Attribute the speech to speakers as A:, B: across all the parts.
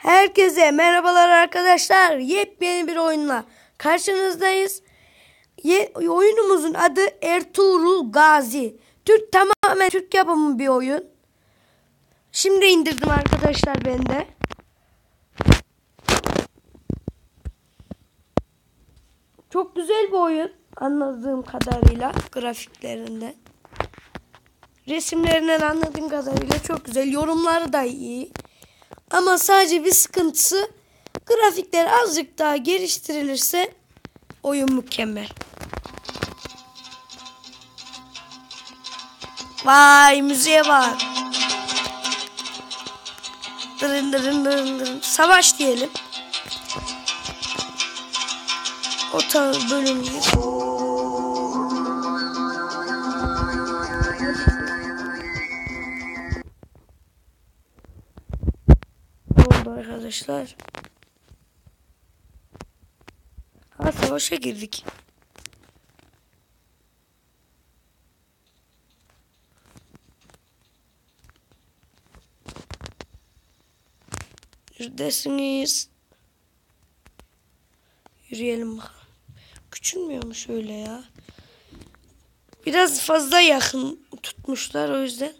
A: Herkese merhabalar arkadaşlar. Yepyeni bir oyunla karşınızdayız. Oyunumuzun adı Ertuğrul Gazi. Tamamen Türk yapımı bir oyun. Şimdi indirdim arkadaşlar ben de. Çok güzel bir oyun anladığım kadarıyla grafiklerinden. Resimlerinden anladığım kadarıyla çok güzel. Yorumları da iyi. Ama sadece bir sıkıntısı, grafikler azıcık daha geliştirilirse oyun mükemmel. Vay, müziğe bak. Dırın dırın dırın dırın. Savaş diyelim. O tarz bölüm gibi. Ne oldu arkadaşlar? Savaşa girdik. Neredesiniz? Yürüyelim bakalım. Küçülmüyor mu şöyle ya? Biraz fazla yakın tutmuşlar o yüzden.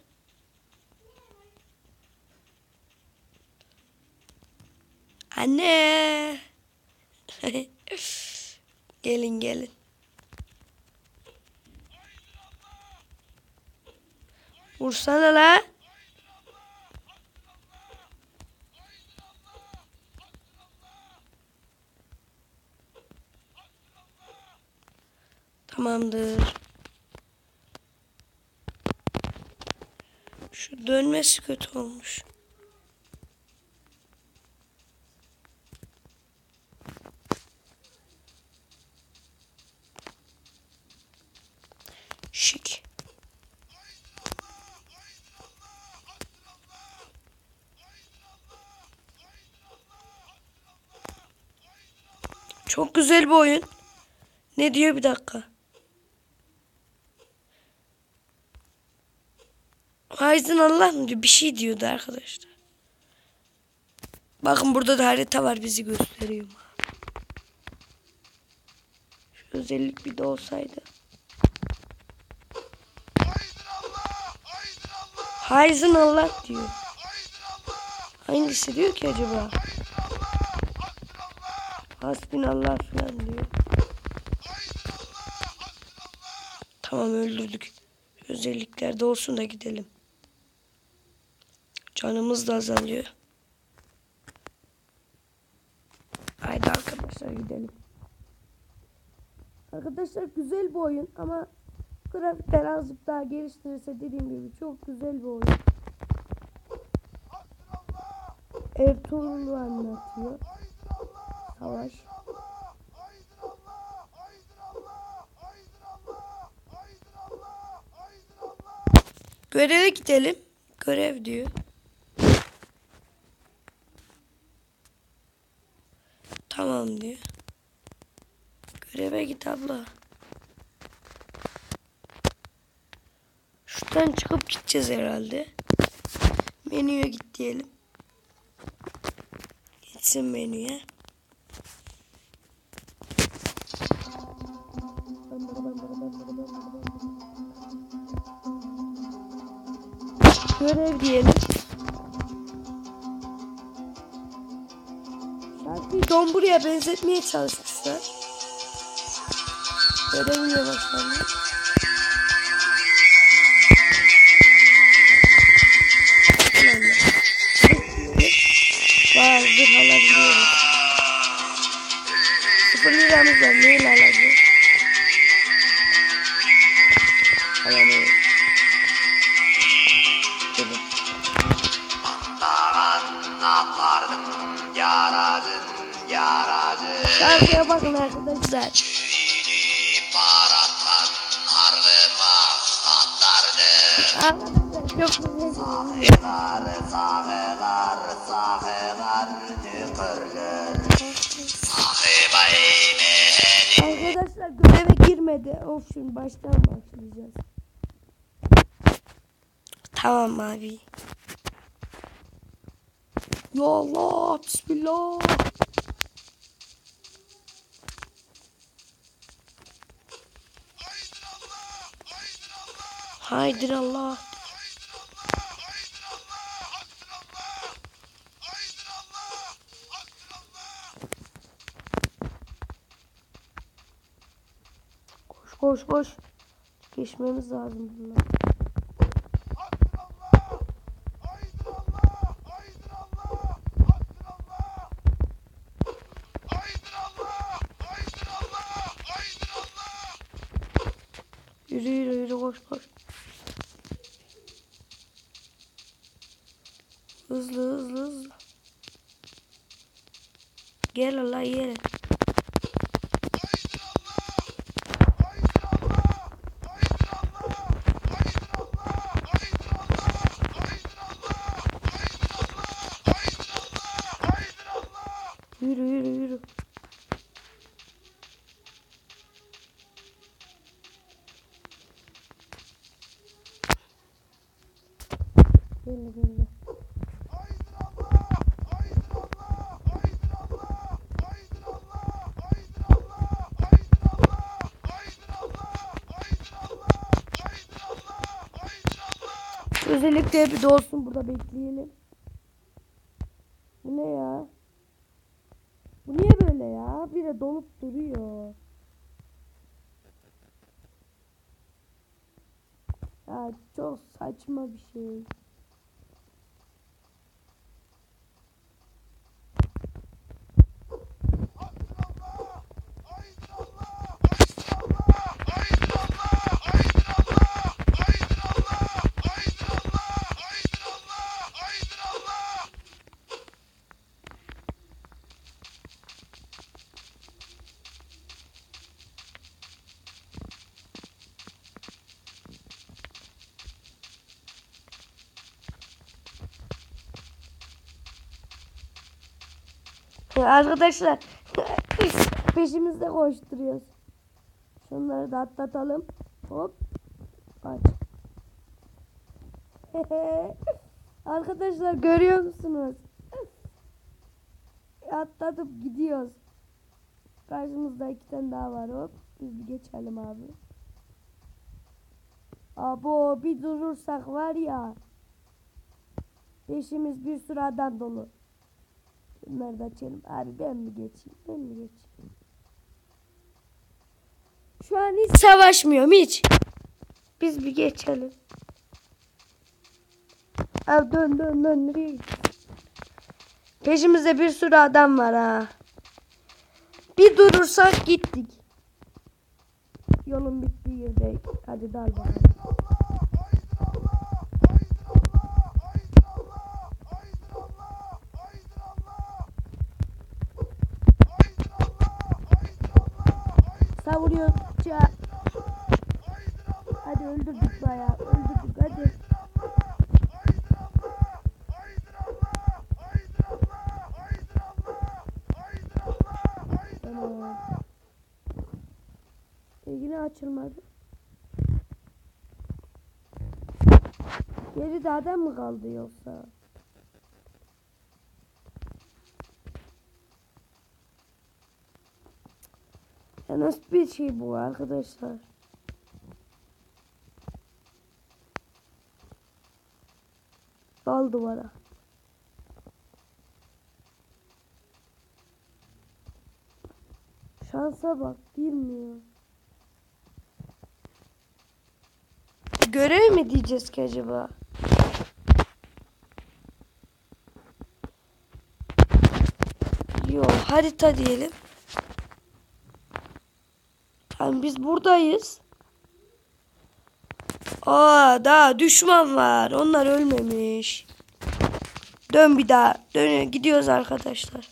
A: Anne. Gelin gelin. Vursana la. Tamamdır. Şu dönmesi kötü olmuş. Şık. Çok güzel bir oyun. Ne diyor bir dakika. Haizin Allah mı diyor? Bir şey diyordu arkadaşlar. Bakın burada da harita var, bizi gösteriyor. Şu özellik bir de olsaydı. Haizin Allah diyor. Hangisi diyor ki acaba? Hasbinallah falan diyor. Tamam, öldürdük. Özelliklerde olsun da gidelim. Canımız da azalıyor. Haydi arkadaşlar gidelim. Arkadaşlar güzel bir oyun ama grafikler azıcık daha geliştirirse dediğim gibi çok güzel bir oyun. Ertuğrul'u anlatıyor. Savaş. Göreve gidelim. Görev diyor. Tamam diyor. Göreve git abla. Şuradan çıkıp gideceğiz herhalde. Menüye git diyelim. Gitsin menüye. Görev diyelim. Şarkıyı domburaya benzetmeye çalışmışlar. Görevine başlayalım. Bazı alabiliyoruz. 0 liramız var. Neyle alacağız? Alamıyoruz. Şarkıya bakın arkadaşlar. Çok güzel. Arkadaşlar göreve girmedi. Of, şimdi baştan başlayacağız. Tamam abi. Ya Allah, bismillah. Haydi Allah. Koş koş koş. Geçmemiz lazım bunlar. Yürü yürü yürü, koş koş. Hızlı hızlı hızlı. Gel Allah yere. Yürü yürü yürü. Gel gel. Özellikle bir de olsun, burada bekleyelim. Bu ne ya? Bu niye böyle ya? Bir de dolup duruyor. Ya çok saçma bir şey. Arkadaşlar peşimizde koşturuyoruz. Şunları da atlatalım. Hop. Aç. Arkadaşlar görüyor musunuz? Atlatıp gidiyoruz. Karşımızda 2 tane daha var. Hop. Biz bir geçelim abi. Abo, bir durursak var ya. Peşimiz bir sürü adam dolu. Bunları da açalım. Abi ben mi geçeyim? Ben mi geçeyim? Şu an hiç savaşmıyorum hiç. Biz bir geçelim. Abi dön dön dön. Nereye gidiyorsun? Peşimizde bir sürü adam var ha. Bir durursak gittik. Yolun bittiği yerde. Hadi dal bakalım. Savuruyor. Hadi öldürdük bayağı. Öldürdük hadi. Tamam. Yine açılmadı. Geride adam mı kaldı yoksa? Ya nasıl bir şey bu arkadaşlar? Dal duvara. Şansa bak, girmiyor. Görev mi diyeceğiz ki acaba? Yok, harita diyelim. Tamam, biz buradayız. Aa, daha düşman var. Onlar ölmemiş. Dön bir daha. Dön, gidiyoruz arkadaşlar.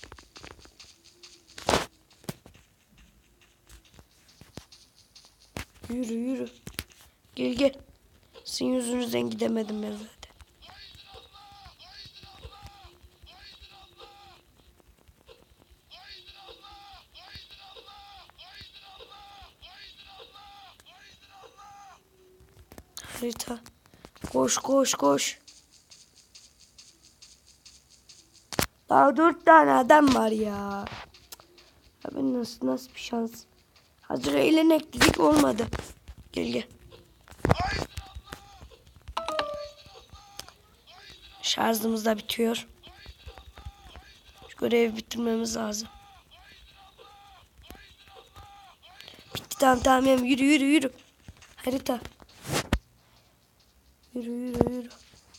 A: Yürü yürü. Gel gel. Sizin yüzünüzden gidemedim ben zaten. Harita. Koş koş koş. Daha 4 tane adam var ya. Abi nasıl bir şans. Hazır eğlenek dedik olmadı. Gel. Şarjımız da bitiyor. Şu görevi bitirmemiz lazım. Bitti tamam yürü. Harita. Yürü.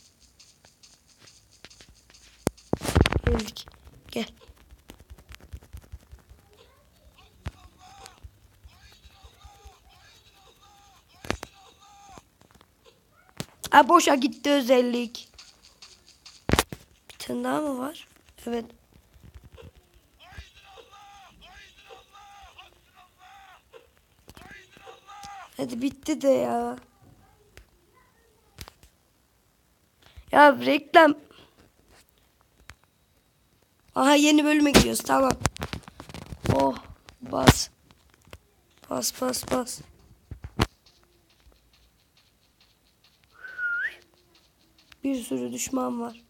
A: Geldik. Gel. Boşa gitti özellik. Bir tane daha mı var? Evet. Hadi bitti de ya. Ya reklam. Aha yeni bölüme gidiyoruz. Tamam. Oh bas. Bas. Bir sürü düşman var.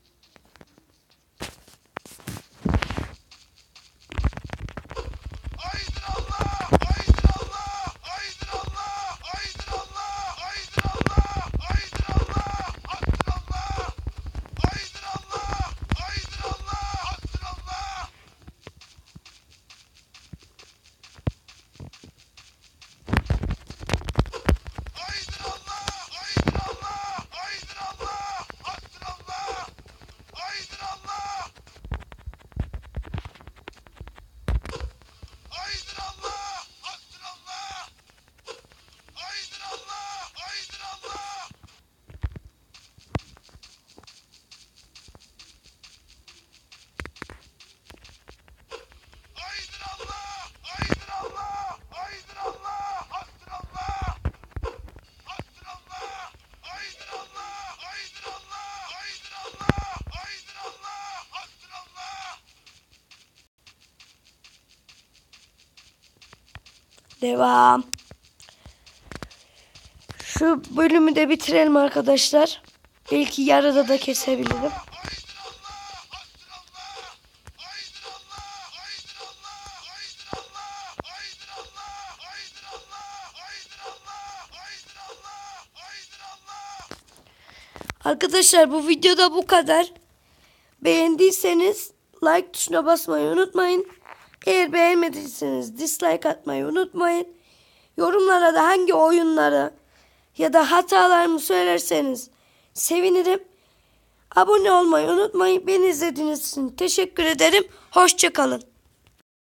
A: Devam. Şu bölümü de bitirelim arkadaşlar. Belki yarıda da kesebilirim. Arkadaşlar bu videoda bu kadar. Beğendiyseniz like tuşuna basmayı unutmayın. Eğer beğenmediyseniz dislike atmayı unutmayın. Yorumlara da hangi oyunları ya da hatalarımı söylerseniz sevinirim. Abone olmayı unutmayın. Beni izlediğiniz için teşekkür ederim. Hoşça kalın.